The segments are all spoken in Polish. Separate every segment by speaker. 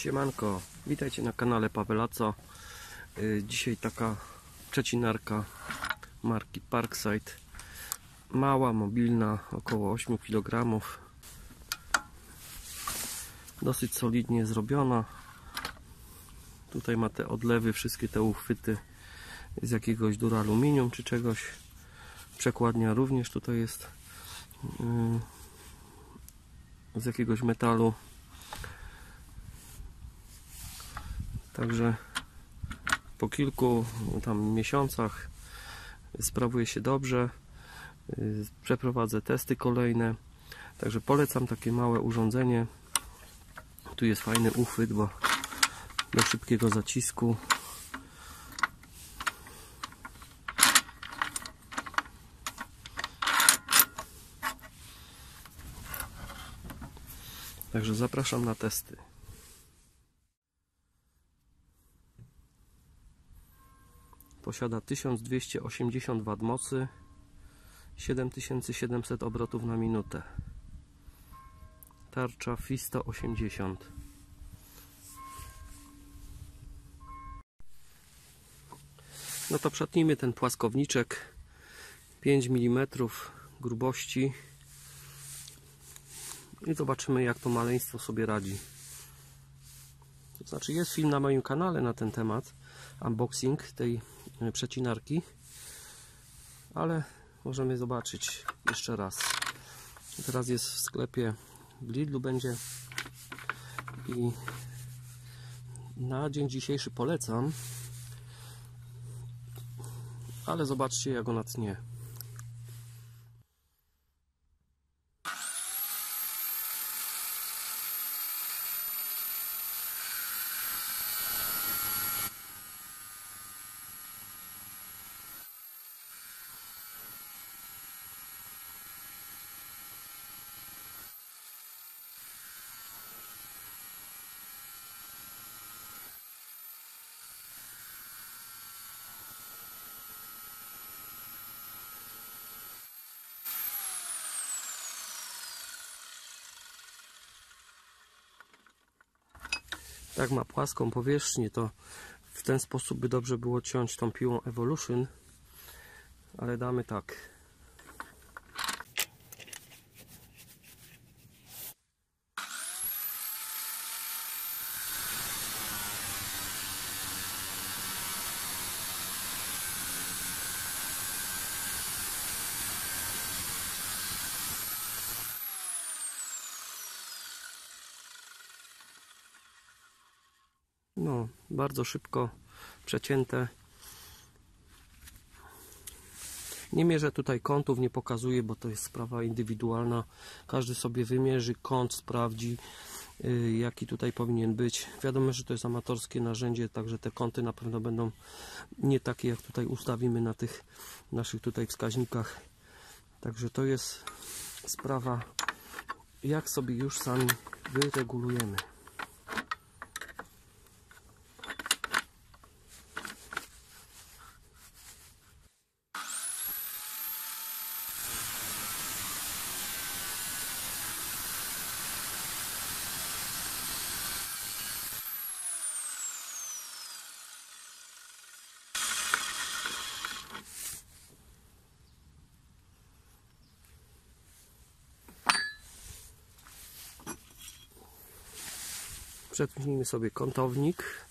Speaker 1: Siemanko, witajcie na kanale Pawelaco. Dzisiaj taka przecinarka marki Parkside. Mała, mobilna, około 8 kg. Dosyć solidnie zrobiona. Tutaj ma te odlewy, wszystkie te uchwyty z jakiegoś duraluminium czy czegoś. Przekładnia również tutaj jest z jakiegoś metalu. Także po kilku tam miesiącach sprawuje się dobrze. Przeprowadzę testy kolejne. Także polecam takie małe urządzenie. Tu jest fajny uchwyt, bo do szybkiego zacisku. Także zapraszam na testy. Posiada 1280 W mocy, 7700 obrotów na minutę. Tarcza FI 180. No to przetnijmy ten płaskowniczek 5 mm grubości i zobaczymy, jak to maleństwo sobie radzi. To znaczy, jest film na moim kanale na ten temat, unboxing tej przecinarki, ale możemy zobaczyć jeszcze raz. Teraz jest w sklepie, w Lidlu będzie, i na dzień dzisiejszy polecam, ale zobaczcie, jak ona tnie. Tak ma płaską powierzchnię, to w ten sposób by dobrze było ciąć tą piłą Evolution, ale damy tak. No, bardzo szybko przecięte. Nie mierzę tutaj kątów, nie pokazuję, bo to jest sprawa indywidualna. Każdy sobie wymierzy kąt, sprawdzi, jaki tutaj powinien być. Wiadomo, że to jest amatorskie narzędzie, także te kąty na pewno będą nie takie, jak tutaj ustawimy na tych naszych tutaj wskaźnikach. Także to jest sprawa, jak sobie już sami wyregulujemy. Przetnijmy sobie kątownik.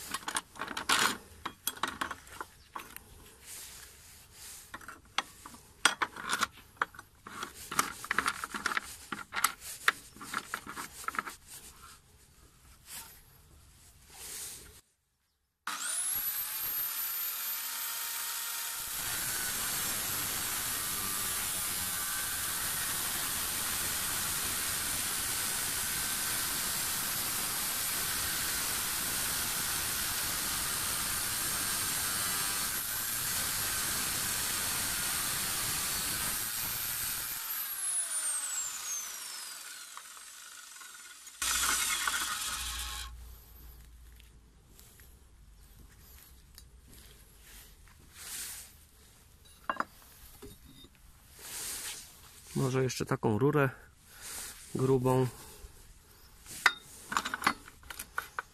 Speaker 1: Może jeszcze taką rurę grubą.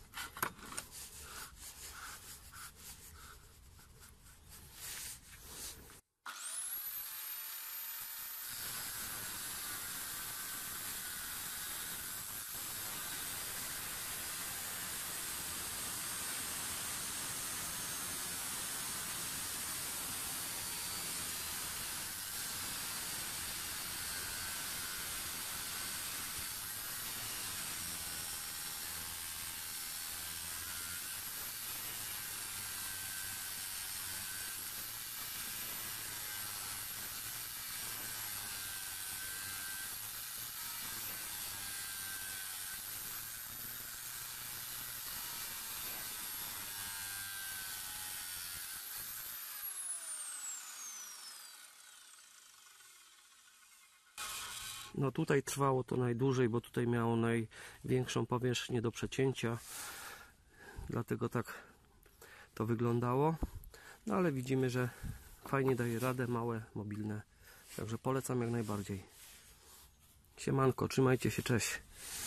Speaker 1: No tutaj trwało to najdłużej, bo tutaj miało największą powierzchnię do przecięcia. Dlatego tak to wyglądało. No ale widzimy, że fajnie daje radę, małe, mobilne. Także polecam jak najbardziej. Siemanko, trzymajcie się, cześć.